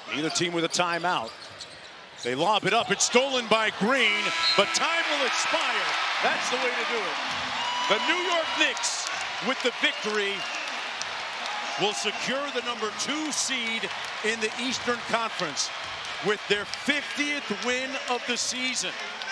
Either team with a timeout. They lob it up. It's stolen by Green, but time will expire. That's the way to do it. The New York Knicks, with the victory, will secure the #2 seed in the Eastern Conference with their 50th win of the season.